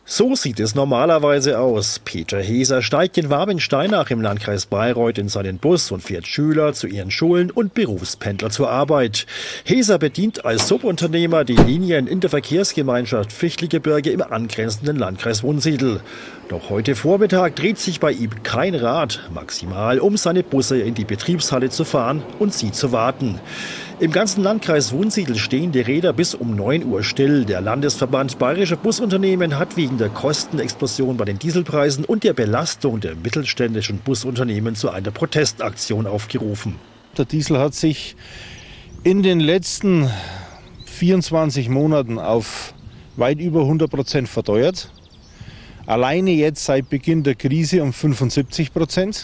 So sieht es normalerweise aus. Peter Heser steigt in Wabensteinach im Landkreis Bayreuth in seinen Bus und fährt Schüler zu ihren Schulen und Berufspendler zur Arbeit. Heser bedient als Subunternehmer die Linien in der Verkehrsgemeinschaft Fichtelgebirge im angrenzenden Landkreis Wunsiedel. Doch heute Vormittag dreht sich bei ihm kein Rad, maximal um seine Busse in die Betriebshalle zu fahren und sie zu warten. Im ganzen Landkreis Wunsiedel stehen die Räder bis um 9 Uhr still. Der Landesverband Bayerischer Busunternehmen hat wegen der Kostenexplosion bei den Dieselpreisen und der Belastung der mittelständischen Busunternehmen zu einer Protestaktion aufgerufen. Der Diesel hat sich in den letzten 24 Monaten auf weit über 100% verteuert. Alleine jetzt seit Beginn der Krise um 75%.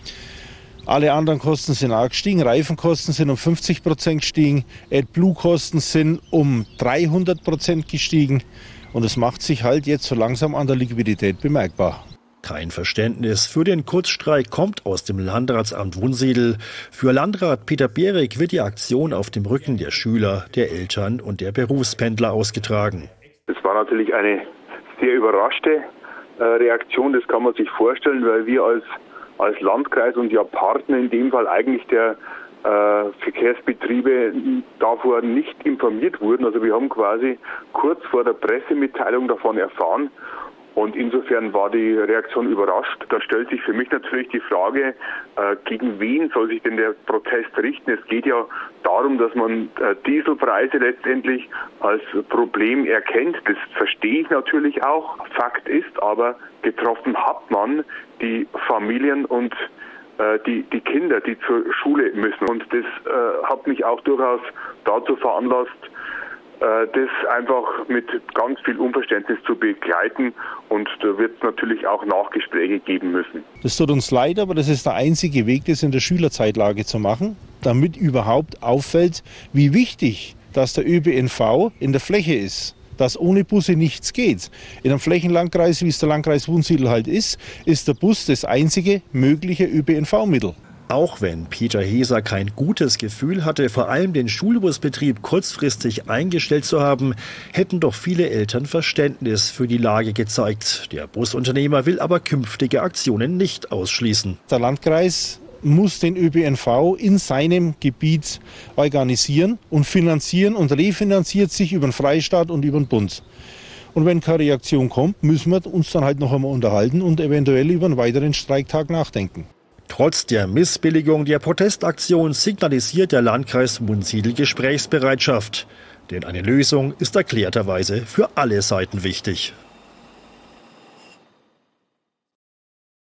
Alle anderen Kosten sind auch gestiegen. Reifenkosten sind um 50% gestiegen. AdBlue-Kosten sind um 300% gestiegen. Und es macht sich halt jetzt so langsam an der Liquidität bemerkbar. Kein Verständnis für den Kurzstreik kommt aus dem Landratsamt Wunsiedel. Für Landrat Peter Behrig wird die Aktion auf dem Rücken der Schüler, der Eltern und der Berufspendler ausgetragen. Es war natürlich eine sehr überraschte Reaktion, das kann man sich vorstellen, weil wir als Landkreis und ja Partner in dem Fall eigentlich der Verkehrsbetriebe davor nicht informiert wurden. Also wir haben quasi kurz vor der Pressemitteilung davon erfahren und insofern war die Reaktion überrascht. Da stellt sich für mich natürlich die Frage, gegen wen soll sich denn der Protest richten? Es geht ja darum, dass man Dieselpreise letztendlich als Problem erkennt. Das verstehe ich natürlich auch. Fakt ist aber, getroffen hat man die Familien und die Kinder, die zur Schule müssen. Und das hat mich auch durchaus dazu veranlasst, das einfach mit ganz viel Unverständnis zu begleiten. Und da wird es natürlich auch Nachgespräche geben müssen. Das tut uns leid, aber das ist der einzige Weg, das in der Schülerzeitlage zu machen, damit überhaupt auffällt, wie wichtig, dass der ÖPNV in der Fläche ist. Dass ohne Busse nichts geht. In einem Flächenlandkreis, wie es der Landkreis Wunsiedel halt ist der Bus das einzige mögliche ÖPNV-Mittel. Auch wenn Peter Heser kein gutes Gefühl hatte, vor allem den Schulbusbetrieb kurzfristig eingestellt zu haben, hätten doch viele Eltern Verständnis für die Lage gezeigt. Der Busunternehmer will aber künftige Aktionen nicht ausschließen. Der Landkreis muss den ÖPNV in seinem Gebiet organisieren und finanzieren und refinanziert sich über den Freistaat und über den Bund. Und wenn keine Reaktion kommt, müssen wir uns dann halt noch einmal unterhalten und eventuell über einen weiteren Streiktag nachdenken. Trotz der Missbilligung der Protestaktion signalisiert der Landkreis Wunsiedel Gesprächsbereitschaft. Denn eine Lösung ist erklärterweise für alle Seiten wichtig.